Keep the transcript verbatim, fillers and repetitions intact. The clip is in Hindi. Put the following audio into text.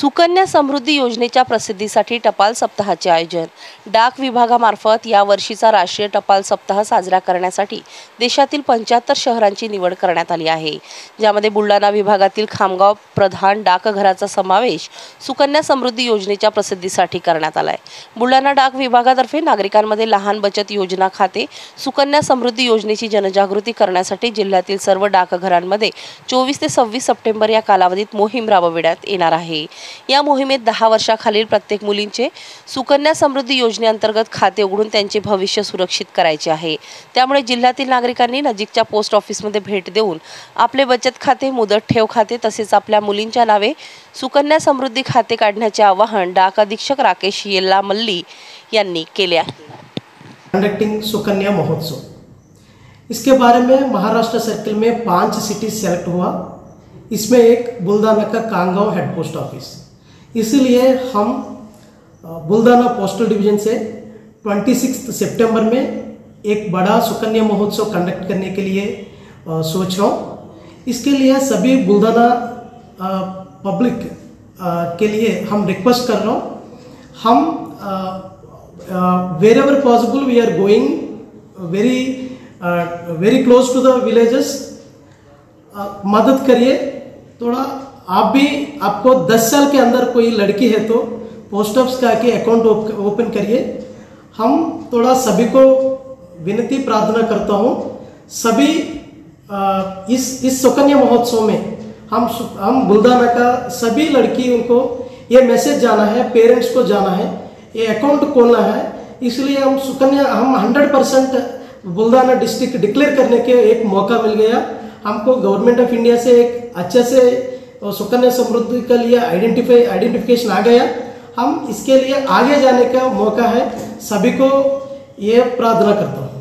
सुकन्या समृद्धी योजनेच्या प्रसिद्धीसाठी टपाल सप्ताहाचे आयोजन। डाक विभागामार्फत या वर्षीचा राष्ट्रीय टपाल सप्ताह साजरा करण्यासाठी देशातील पंच्याहत्तर शहरांची निवड करण्यात आली आहे, ज्यामध्ये बुलढाणा विभागातील खामगाव प्रधान डाकघराचा समावेश सुकन्या समृद्धी योजनेच्या प्रसिद्धीसाठी करण्यात आला आहे। बुलढाणा डाक विभागातर्फे नागरिकांमध्ये लहान बचत योजना खाते सुकन्या समृद्धी योजनेची जनजागृती करण्यासाठी जिल्ह्यातील सर्व डाकघरांमध्ये चोवीस ते सव्वीस सप्टेंबर या कालावधीत मोहीम राबविण्यात येणार आहे। या मोहिमेत दहा वर्षाखालील प्रत्येक मुलींचे सुकन्या समृद्धी योजनेअंतर्गत खाते उघडून त्यांचे भविष्य सुरक्षित करायचे आहे। त्यामुळे जिल्ह्यातील नागरिकांनी नजीकच्या पोस्ट ऑफिसमध्ये भेट देऊन आपले बचत खाते, मुदत ठेव खाते तसेच आपल्या मुलींच्या नावे सुकन्या समृद्धी खाते काढण्याचे आवाहन डाक अधीक्षक राकेश येल्ला मल्ली यांनी केले आहे। कंडक्टिंग सुकन्या महोत्सव, इसके बारे में महाराष्ट्र सर्किल में पांच सिटी सेलेक्ट हुआ। इसमें एक बुलढाणा का कांगांव हेड पोस्ट ऑफिस, इसलिए हम बुलढाणा पोस्टल डिवीजन से छब्बीस सितंबर में एक बड़ा सुकन्या महोत्सव कंडक्ट करने के लिए आ, सोच रहा हूँ। इसके लिए सभी बुलढाणा पब्लिक आ, के लिए हम रिक्वेस्ट कर रहा हूँ। हम wherever possible we are going very very close to the villages. मदद करिए थोड़ा। आप भी, आपको दस साल के अंदर कोई लड़की है तो पोस्ट ऑफिस का आके अकाउंट ओपन करिए। हम थोड़ा सभी को विनती प्रार्थना करता हूँ, सभी आ, इस इस सुकन्या महोत्सव में हम हम बुलढाणा का सभी लड़कियों को ये मैसेज जाना है, पेरेंट्स को जाना है, ये अकाउंट खोलना है। इसलिए हम सुकन्या हम hundred percent Buldhana district declare करने के एक मौका मिल गया हमको। गवर्नमेंट ऑफ इंडिया से एक अच्छे से सुकन्या समृद्धि के लिए आइडेंटिफाई आइडेंटिफिकेशन आ गया। हम इसके लिए आगे जाने का मौका है, सभी को ये प्रार्थना करता हूँ।